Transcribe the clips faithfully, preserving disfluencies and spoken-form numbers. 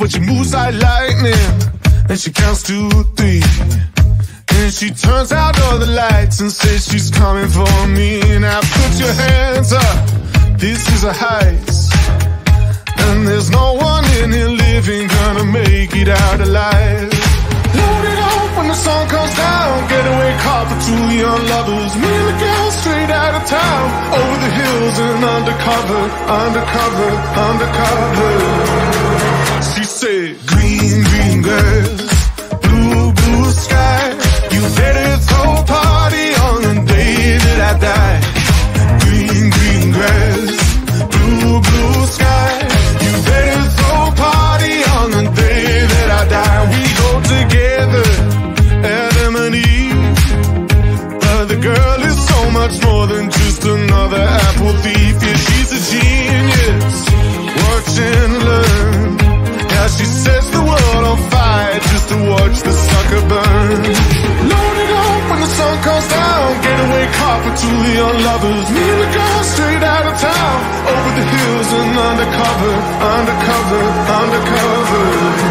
but she moves like lightning, and she counts to three. And she turns out all the lights and says she's coming for me. Now put your hands up, this is a heist, and there's no one in here living gonna make it out alive. Load it up when the sun comes down, getaway car for two young lovers. Me and the girl straight out of town, over the hills and undercover, undercover, undercover. She said, green, green girls, blue, blue sky. You better throw a party on the day that I die. Green, green grass, blue, blue sky. You better throw a party on the day that I die. We go together, Adam and Eve, but the girl is so much more than just another apple thief. Yeah, she's a genius, watch and learn. Yeah, she sets the world on fire just to watch the sucker burn. Load it up when the sun comes down, getaway car for two young lovers. Me and the girl straight out of town, over the hills and undercover, undercover, undercover.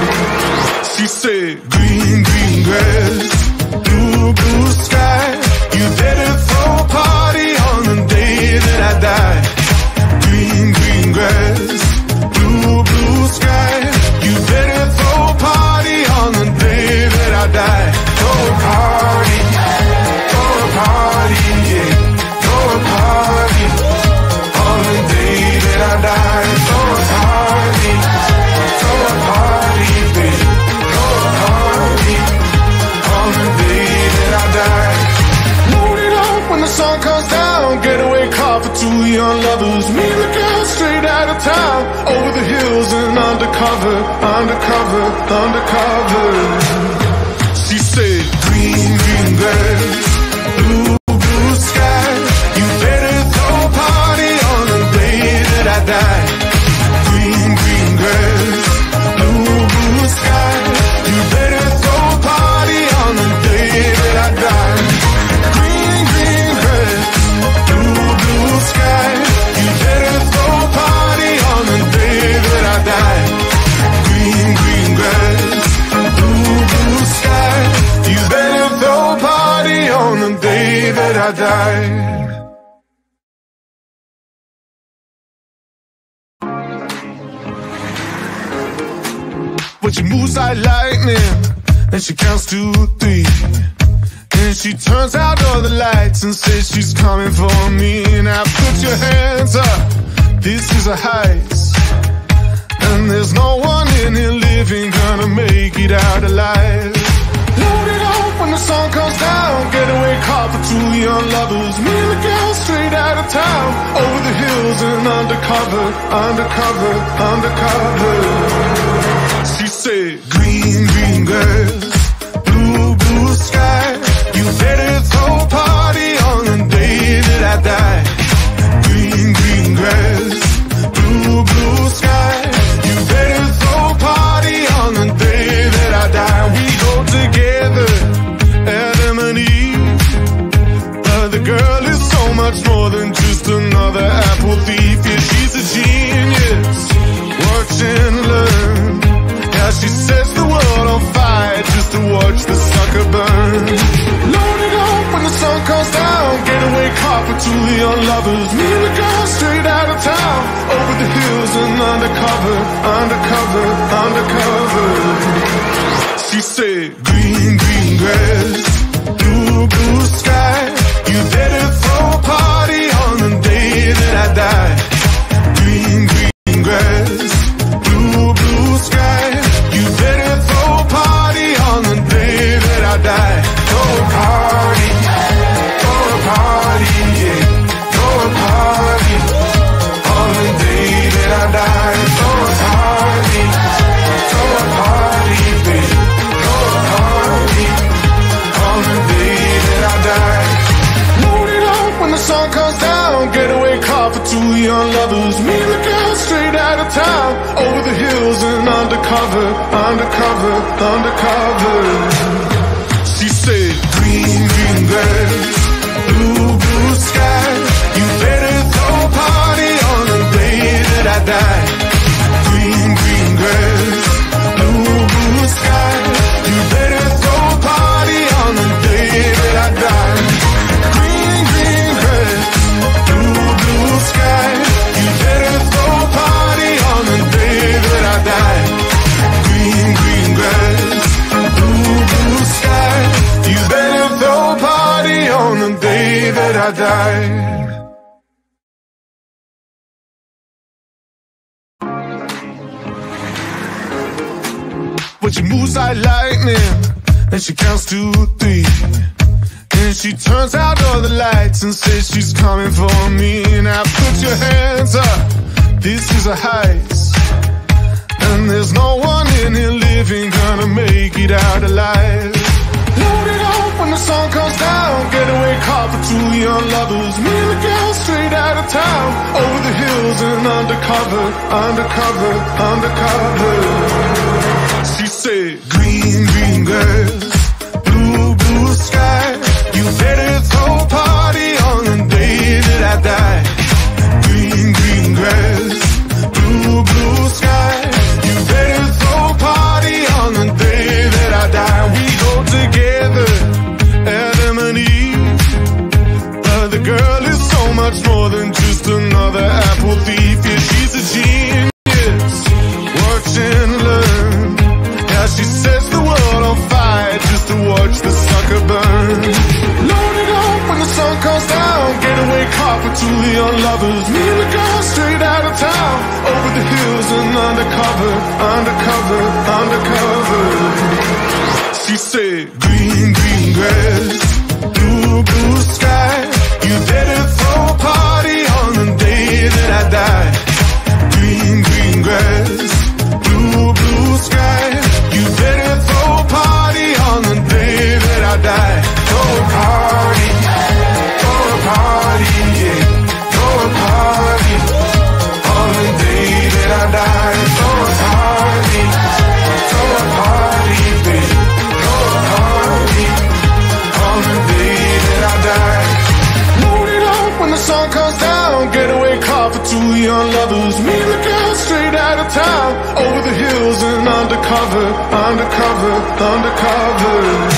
She said, green, green grass, blue, blue sky. You better throw a party on the day that I die. Green, green grass, blue, blue sky. You better throw a party on the day that I die. Throw a party, throw a party, yeah. Throw a party on the day that I die. Throw a party, throw a party, baby. Throw a party on the day that I die. Load it up when the sun comes down, getaway car for two young lovers. Me and the girl straight out of town, over the hills and undercover, undercover, undercover. She said, green, green grass, blue, blue sky. You better throw a party on the day that I die. Green, green grass, blue, blue sky. You better throw a party on the day that I die. Green, green grass, blue, blue sky. You better throw a party on the day that I die. Green, green grass, blue, blue sky. You better throw a party on the day that I die. But she moves like lightning, and she counts to three. And she turns out all the lights and says she's coming for me. Now put your hands up, this is a heist, and there's no one in here living gonna make it out alive. Load it up when the sun comes down, getaway car for two young lovers. Me and the girl straight out of town, over the hills and undercover, undercover, undercover. She said, green, green girls, blue, blue sky. You better throw a party on the day that I die. Green, green grass, blue, blue sky. You better throw a party on the day that I die. We go together, Adam and Eve, but the girl is so much more than just another apple thief. Yeah, she's a genius, watch and learn. Yeah, she sets the world on fire just to watch the sucker burn. Load it up when the sun comes down, getaway car for two young lovers. Me and the girl straight out of town, over the hills and undercover, undercover, undercover. She said, green, green grass, blue, blue sky. You better throw a party on the day that I die. Green, green grass, blue, blue sky. You better throw a party on the day that I die. Throw a party, throw a party, yeah. Throw a party on the day that I die. Throw a party, throw a party, baby. Throw a party on the day that I die. Load it up when the sun comes down, getaway car for two young lovers. Me and the girl straight out of town, over the hills and undercover, undercover, undercover. She said, green, green grass, blue, blue sky. You better throw a party on the day that I die. Green, green grass, But she moves like lightning, and she counts to three. And she turns out all the lights and says she's coming for me. Now put your hands up, this is a heist. And there's no one in here living gonna make it out alive. Load it up when the sun comes down. Getaway car for two young lovers. Me and the girl straight out of town. Over the hills and undercover, undercover, undercover. She said, green, green girls, blue, blue sky. You better throw a party on the day that I die. Green, green grass, blue, blue sky. You better throw a party on the day that I die. We go together, Adam and Eve. But the girl is so much more than just another apple thief. Yeah, she's a genius. Watch and learn. How she sets the world on fire just to watch the sucker burn. Load it up when the sun comes down. Getaway car for two young lovers. Me and the girl straight out of town. Over the hills and undercover, undercover, undercover. She said, green, green grass, blue, blue sky. You better throw a party on the day that I die. Green, green grass, blue, blue sky. You better throw a party on the day that I die. Throw a party, throw a party, yeah. Throw a party on the day that I die. Throw a party, throw a party, baby. Throw a party on the day that I die. Load it up when the sun comes down. Getaway car for two young lovers. Me and the girl straight out of town. Over the hills and undercover, undercover, undercover.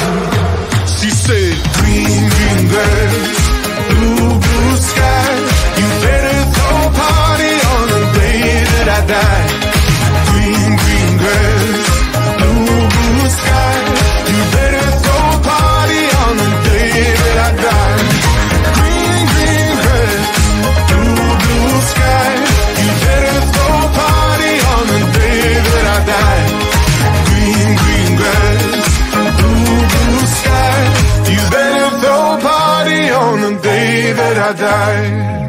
She said, green, green grass, blue, blue sky. You better throw a party on the day that I die. Green, green grass, blue, blue sky. You better throw a party on the day that I die. Green, green grass, blue, blue sky. You better throw a party on the day that I die. Green, green grass, blue, blue sky. You better throw a party on the day that I die.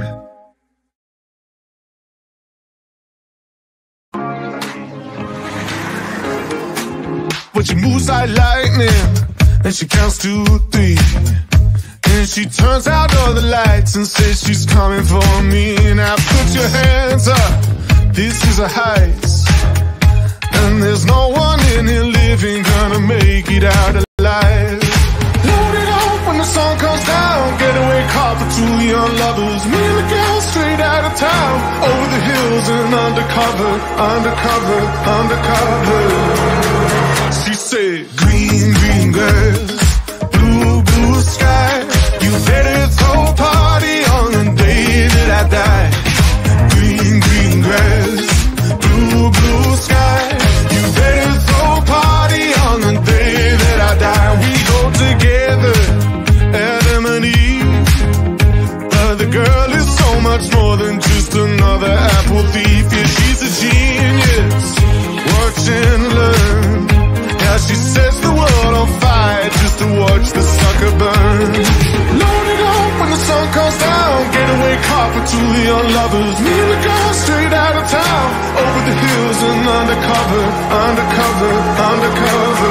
But she moves like lightning, and she counts to three. And she turns out all the lights and says she's coming for me. Now put your hands up, this is a heist. And there's no one in here living gonna make it out alive. Load it up when the sun comes down. Getaway car for two young lovers. Me and the girl straight out of town. Over the hills and undercover, undercover, undercover. She said, green, green girls, blue, blue sky. You better throw a party on the day that I die. Green, green grass, blue, blue sky. You better throw a party on the day that I die. We go together, Adam and Eve. But the girl is so much more than just another apple thief. Yeah, she's a genius. Watch and learn. How she sets the world on fire just to watch the sucker burn. Load it up when the sun comes down. Getaway car for two young lovers. Me and the girl straight out of town. Over the hills and undercover, undercover, undercover.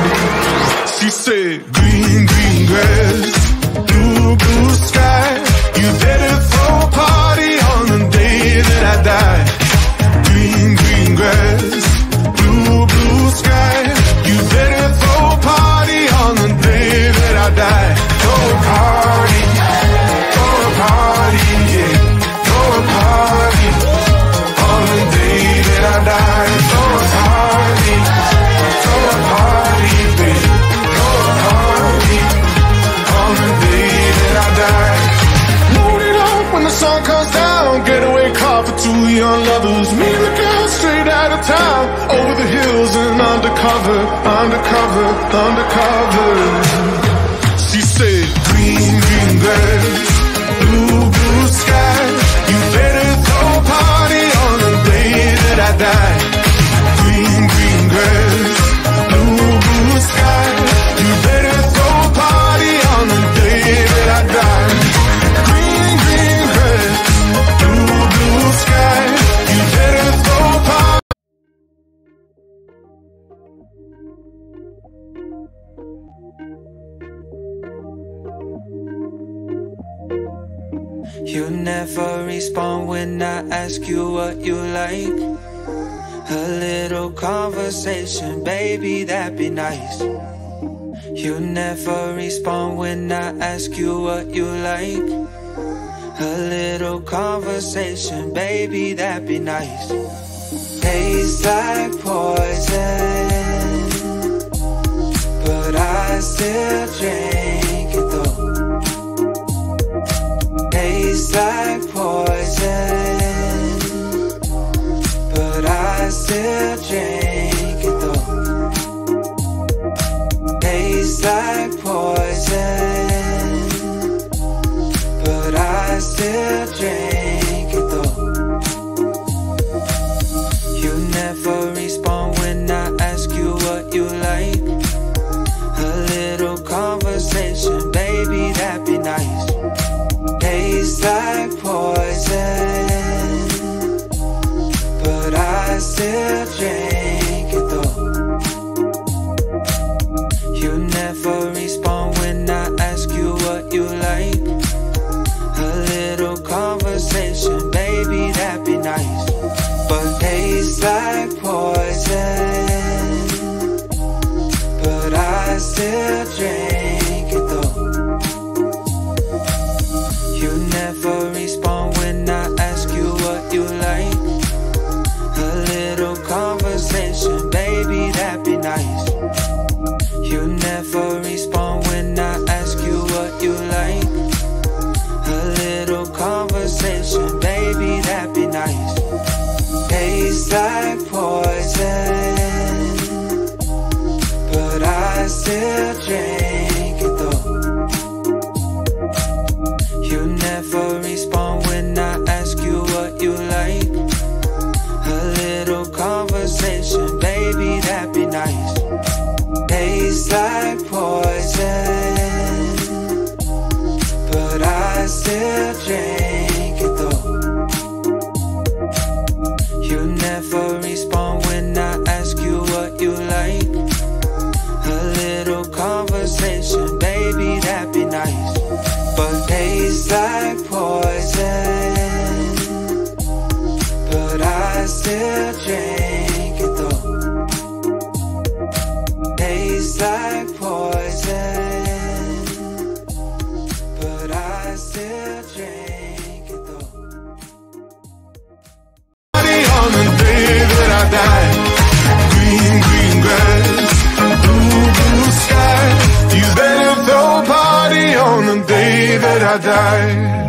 She said, green, green grass, blue, blue sky. You better throw a party on the day that I die. Green, green grass, blue, blue sky. You better throw a party on the day that I die. Throw a party, throw a party, yeah. Throw a party on the day that I die. Throw a party, throw a party, baby. Throw a party on the day that I die. Load it up when the sun comes down. Getaway car for two young lovers. Me and the girl straight out of town. Over the hills and undercover, undercover, undercover. She said, green, green grass, blue, blue sky. You better throw a party on the day that I die. Green, green grass, never respond when I ask you what you like. A little conversation, baby, that'd be nice. You never respond when I ask you what you like. A little conversation, baby, that'd be nice. Tastes like poison, but I still drink it though. Tastes like poison, but I still drink it though. Tastes like poison, but I still drink it though. You never respond when I ask you what you like. A little conversation, baby, that'd be nice. Tastes like poison, but I still drink it though. You never respond when I ask you what you like. A little conversation, baby, that'd be nice. But tastes like poison, but I still drink it though. You never respond when I ask you what you like. A little conversation, baby, that'd be nice. You never respond when I ask you what you like. A little conversation, baby, that'd be nice. Tastes like poison, but I still drink it though. You never respond when I ask you what you like. A little conversation, baby, that'd be nice. Tastes like poison, but I still drink it though. You never respond when I ask you what you like. A little conversation, baby, that'd be nice. But tastes like poison, but I still drink it though. Tastes like poison, but I still drink it though. On the day that I die, green, green grass, blue, blue sky. You better throw a party on the day that I die.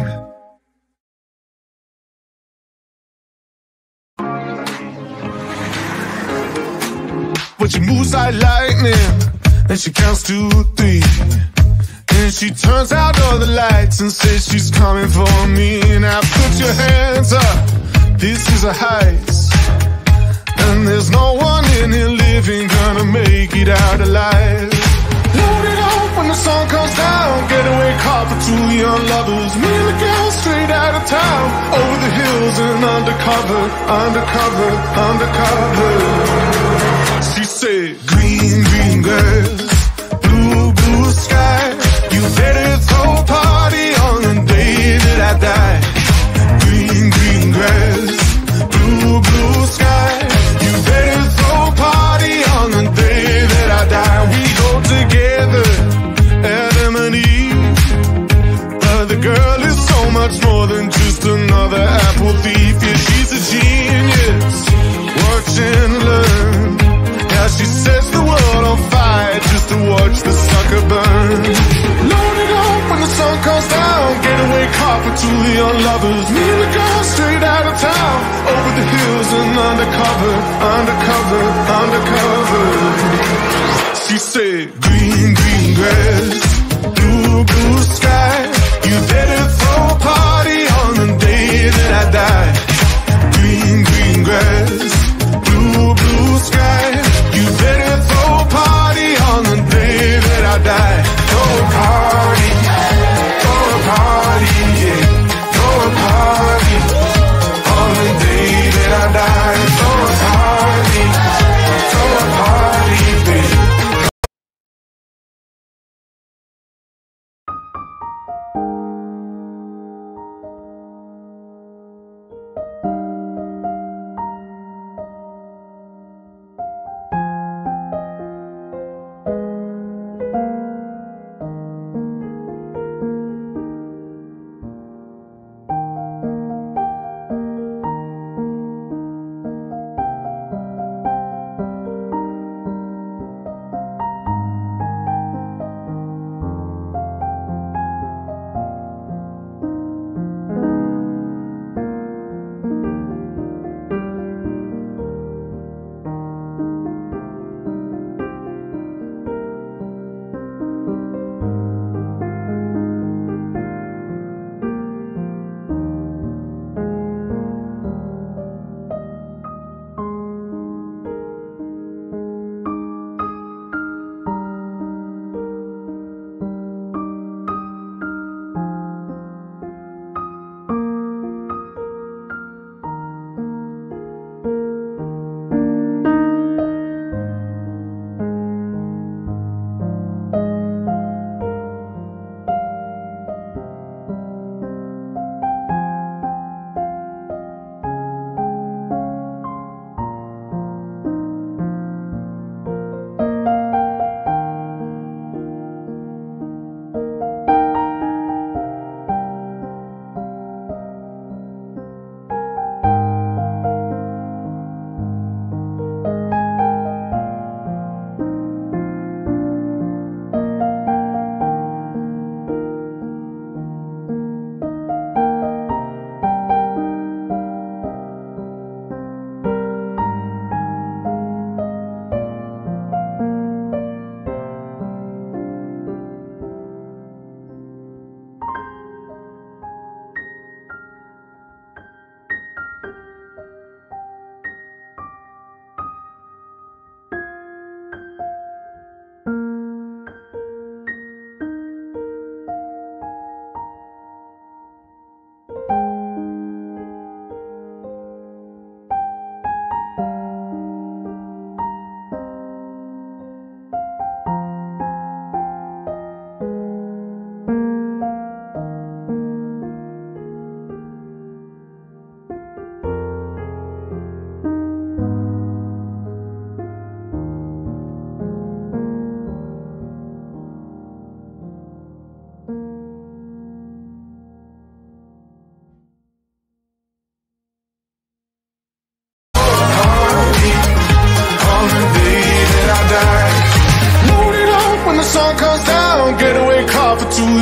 But she moves like lightning, and she counts to three. And she turns out all the lights and says she's coming for me. Now put your hands up, this is a heist. And there's no one in here living gonna make it out alive. Load it up when the sun comes down. Getaway car for two young lovers. Me and the girl straight out of town. Over the hills and undercover, undercover, undercover. She said, green, green grass, blue, blue sky. You better throw a party on the day that I die. Green, green grass, blue, blue sky. You better throw a party on the day that I die. We go together, Adam and Eve. But the girl is so much more than just another apple thief. Yeah, she's a genius, watch and learn. Yeah, she sets the world on fire just to watch the sucker burn. Load it up when the sun comes down. Getaway car for two young lovers. Me and the girl straight out of town. Over the hills and undercover, undercover, undercover. She said, green, green grass, blue, blue sky. You better throw a party on the day that I die. Green, green grass, blue, blue sky. You better throw a party on the day that I die. Throw a party, throw a party, yeah. Throw a party on the day that I die. Throw a party, throw a party, baby.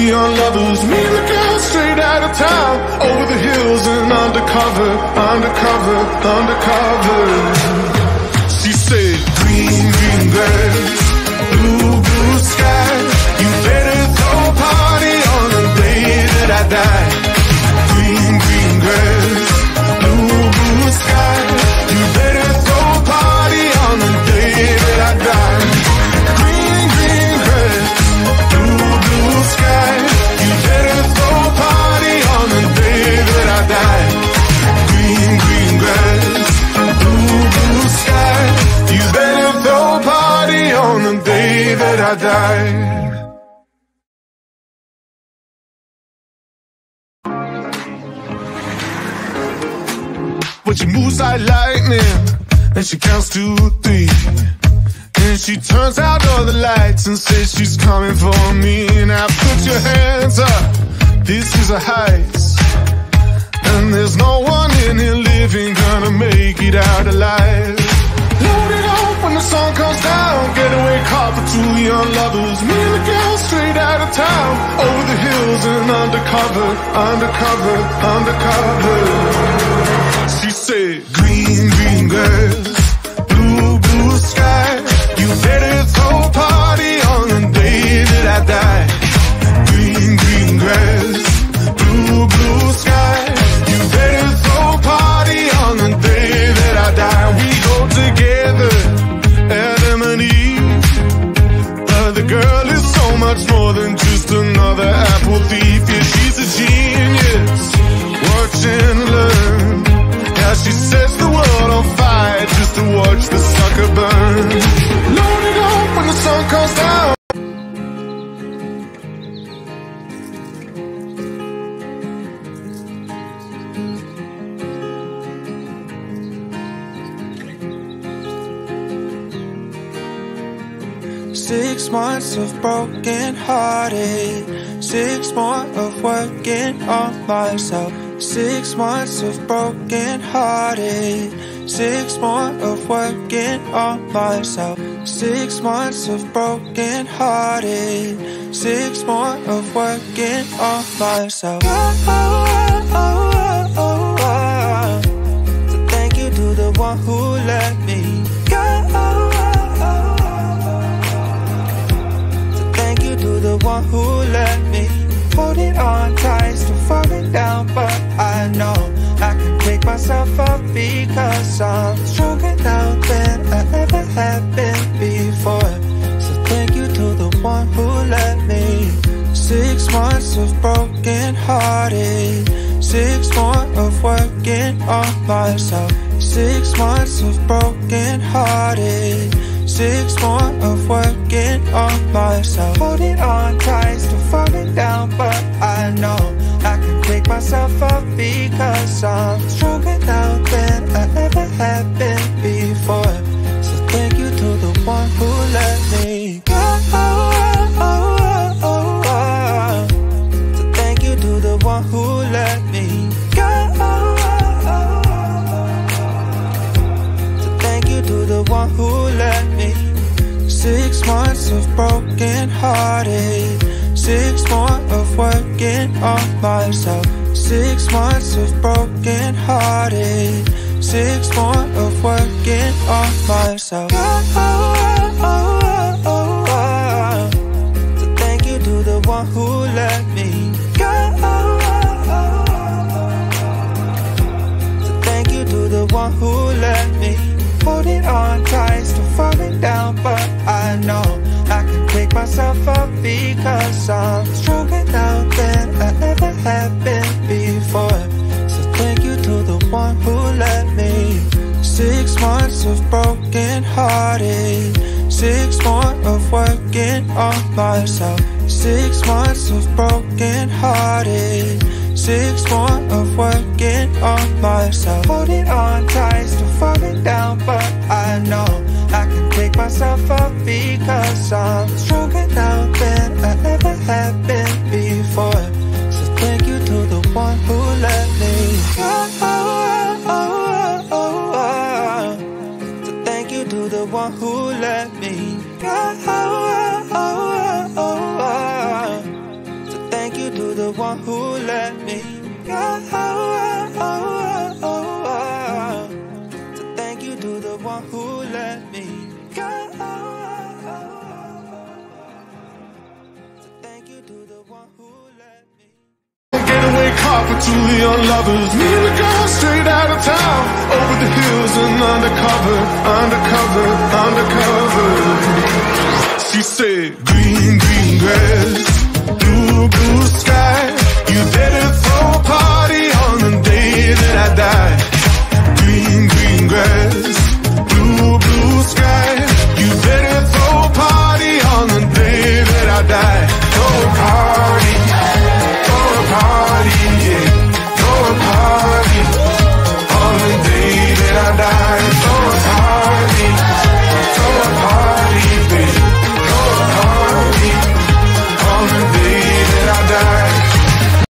young lovers, me and the girl straight out of town, over the hills and undercover, undercover, undercover. She said, green, green grass, blue, blue sky, you better throw a party on the day that I die. Green, green grass, blue, blue sky, you better throw a party on the day that I die. Green, green grass, blue, blue sky, you better throw a party on the day that I die. Green, green grass, blue, blue sky, you better throw a party on the day that I die. But she moves like lightning, and she counts to three, and she turns out all the lights and says she's coming for me. Now put your hands up, this is a heist, and there's no one in here living gonna make it out alive. Load it up when the sun comes down, getaway car for two young lovers, me and the girl straight out of town, over the hills and undercover, undercover, undercover. She said, green, green grass, blue, blue sky, you better throw a party on the day that I die. Green, green grass, blue, blue sky, you better throw a party on the day that I die. We go together, Adam and Eve, but the girl is so much more than just another apple thief. Yeah, she's a genius, watch and learn. Yeah, she sets the world on fire just to watch the sucker burn. Load it up when the sun comes down. Six months of broken hearted, six more of working on myself. Six months of broken hearted, six more of working on myself. Six months of broken hearted, six more of working on myself. Oh, oh, oh, oh, oh. So thank you to the one who let me go. To the one who let me hold it on tight, still falling down, but I know I can pick myself up because I'm stronger now than I ever have been before. So thank you to the one who let me. Six months of broken hearted, six more of working on myself. Six months of broken hearted, six more of working on myself. Holding on tight, still falling down, but I know I can pick myself up because I'm stronger now than I ever have been before. So thank you to the one who let me go. So thank you to the one who let me go. So thank you to the one who let me. Six months of broken hearted, six more of working on myself. Six months of broken hearted, six more of working on myself. Oh, oh, oh, oh, oh. So thank you to the one who let me go. So thank you to the one who let me. Holding on tight, still falling down, but I know I can pick myself up because I'm stronger now than I ever have been before. So thank you to the one who let me. Six months of broken hearted, six more of working on myself. Six months of broken hearted, six more of working on myself. Holding on tight, still falling down, but I know I can pick myself up because I'm stronger now than I ever have been before. So thank you to the one who let me go. So thank you to the one who let me go. So thank the one who let me go. So thank you to the one who let me go. So thank you to the one who let me. Getaway car for two young lovers. Me and the girl straight out of town, over the hills and undercover, undercover, undercover. She said, green, green grass, blue, blue sky. You better